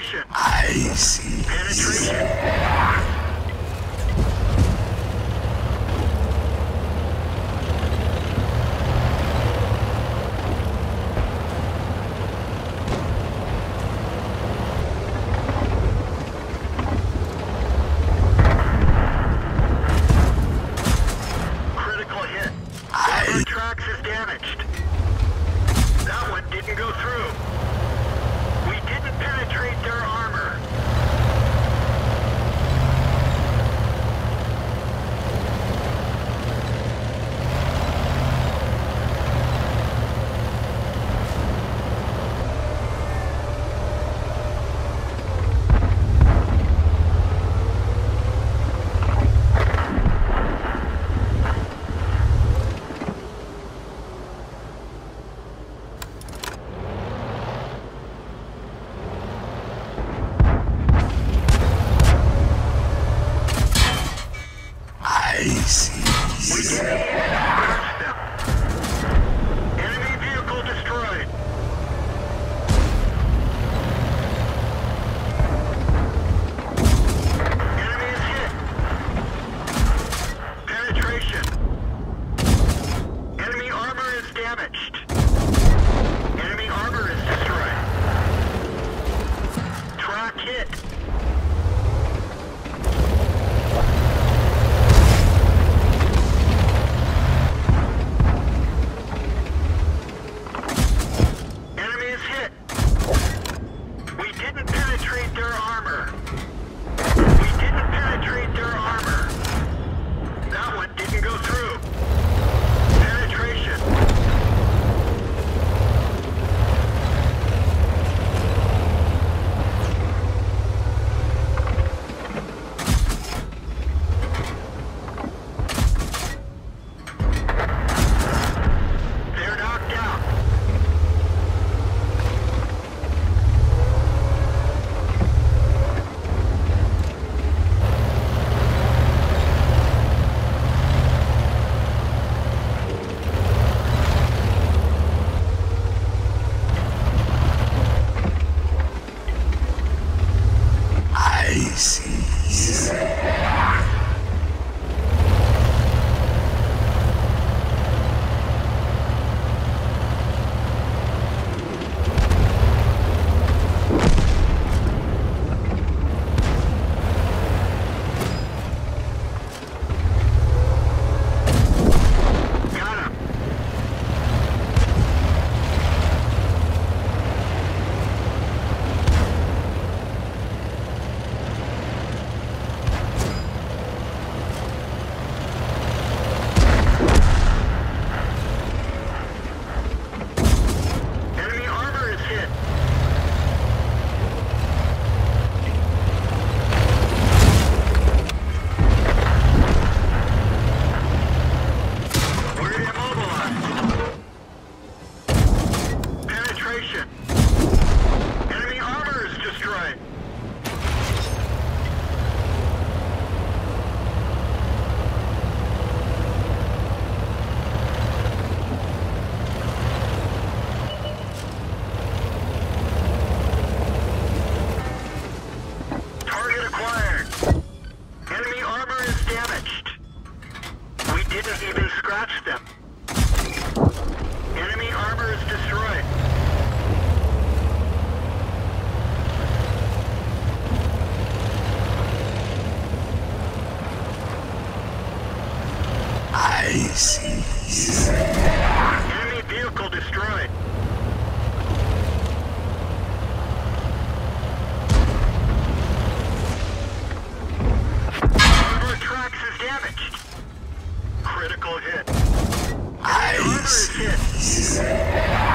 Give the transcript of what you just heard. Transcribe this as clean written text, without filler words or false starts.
Penetration. I see. Penetration. Critical hit. One of our tracks is damaged. That one didn't go through. We didn't penetrate their armor. I see. We didn't even scratch them. Enemy vehicle destroyed. Enemy is hit. Penetration. Enemy armor is damaged. Enemy armor is destroyed. Track hit. Enemy is hit. We didn't penetrate their armor. We didn't penetrate their armor. That one didn't go through. Penetration. They're knocked out. I see. Got him. Enemy armor is hit. We're immobilized. Penetration. Enemy armor is destroyed. Target acquired. Enemy armor is damaged. We didn't even scratch them. Enemy armor is destroyed. I see. Enemy vehicle destroyed. One of our tracks is damaged. Critical hit. I Armor is hit. see.